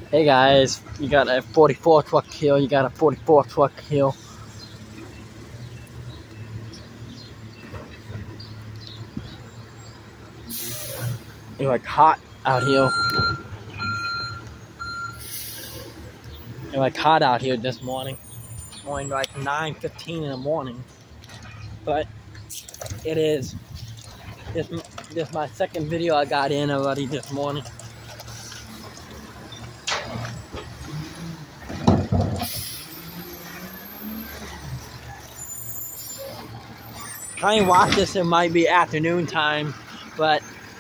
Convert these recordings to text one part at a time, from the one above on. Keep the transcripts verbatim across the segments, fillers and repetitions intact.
Hey guys, you got a forty-four truck here, you got a forty-four truck here. It's like hot out here. It's like hot out here this morning. Morning like nine fifteen in the morning. But it is. This, this is my second video I got in already this morning. I ain't watch this, it might be afternoon time, but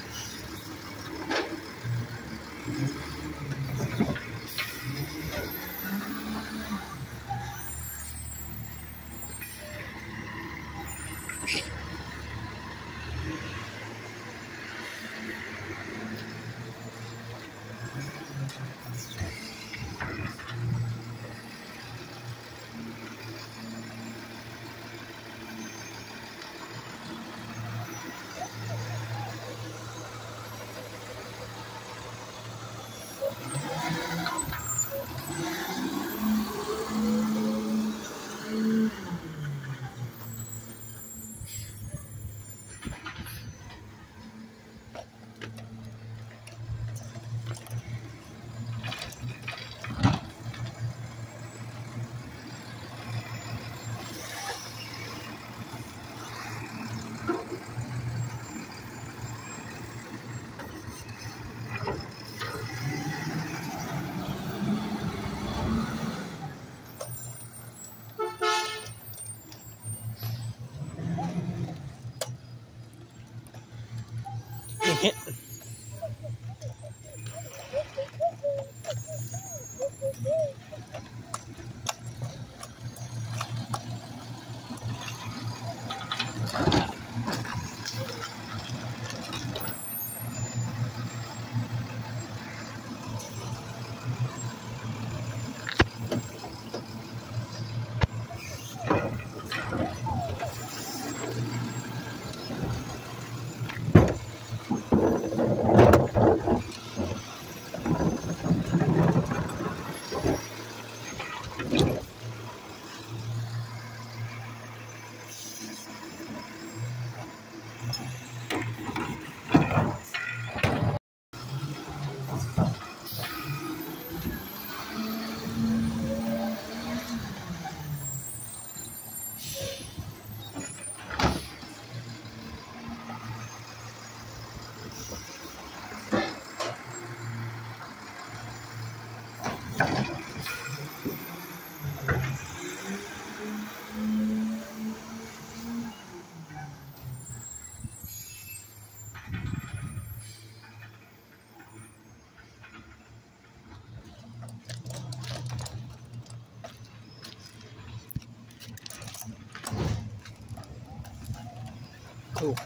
cool.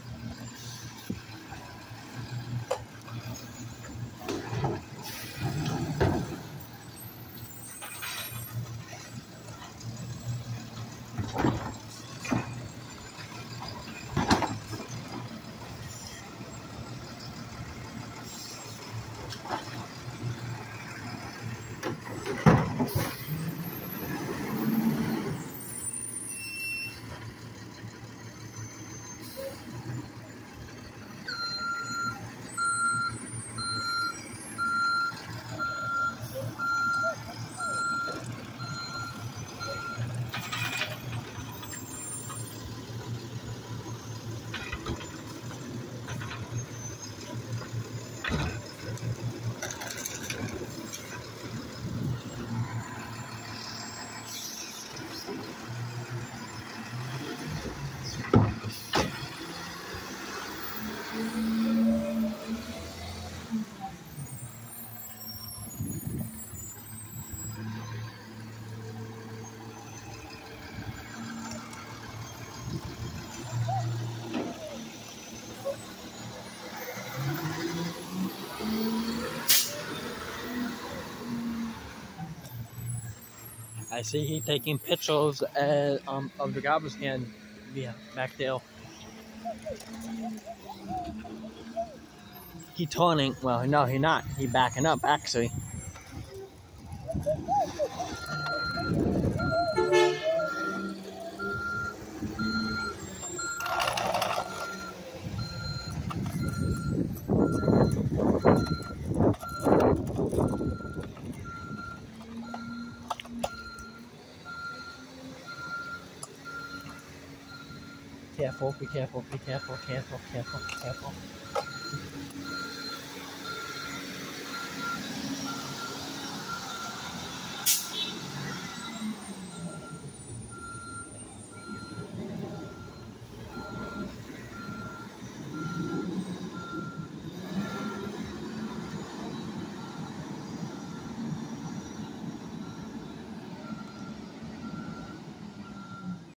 I see he taking pictures uh, um, of the garbage can yeah, back there. He turning, well, no, he not. He backing up, actually. careful, be careful, be careful, careful, careful, careful.